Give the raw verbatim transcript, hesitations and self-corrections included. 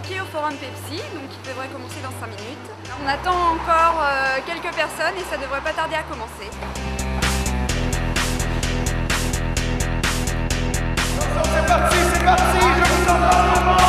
pied au Forum Pepsi, donc qui devrait commencer dans cinq minutes. On attend encore euh, quelques personnes et ça devrait pas tarder à commencer. C'est parti, c'est parti, je vous entends.